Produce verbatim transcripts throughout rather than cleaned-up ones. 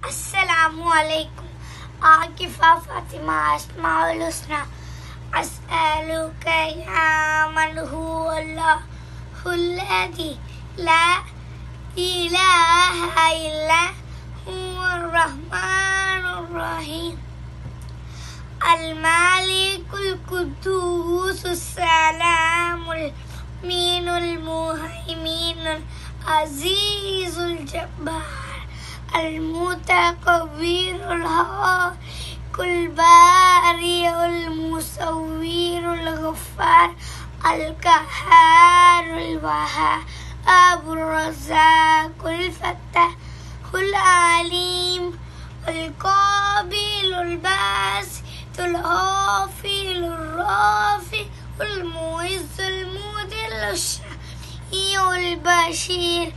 السلام عليكم. عاكفة فاطمة أسماء الحسنى. أسألك يا من هو الله الذي لا إله إلا هو الرحمن الرحيم المالك القدوس السلام المؤمن المهيمن العزيز الجبار المتكبر الخالق البارئ المصور الغفار القهار الوهاب الرزاق الفتاح العليم القابل الباسط الغافل الرافع المعز المذل الشفيع البشير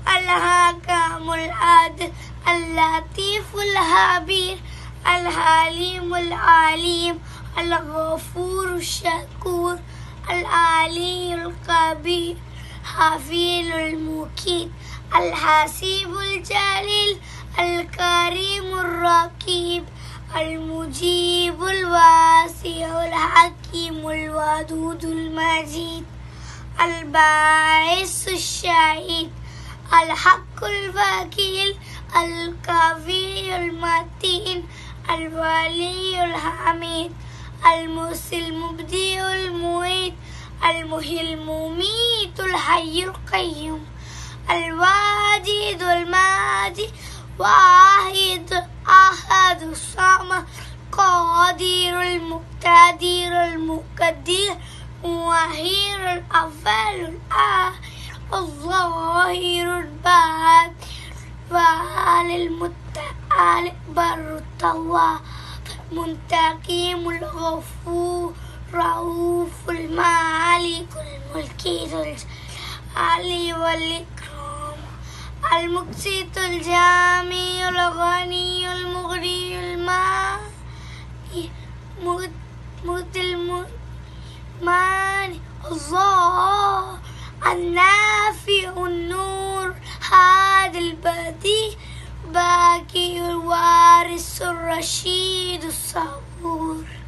الحكم العدل اللطيف الخبير الحليم العليم الغفور الشكور العلي الكبير حفيظ المقيت الحسيب الجليل الكريم الرقيب المجيب الواسع الحكيم الودود المجيد الباعث الشهيد الحق الوكيل القوي المتين الولي الحميد المحيي المبدئ المعيد المحيي المميت الحي القيوم الواجد الماجد واحد أحد الصمد قادر المقتدر المقدر المؤخر الأول الآخر الظاهر الباطن فعال المتعال بر التواب المنتقم الغفور رؤوف المالك الملك ذو الجلال والإكرام المقسط الجامع الغني المغني المانع مغت المانع الله النافع النور هادي البديع باقي الوارث الرشيد الصبور.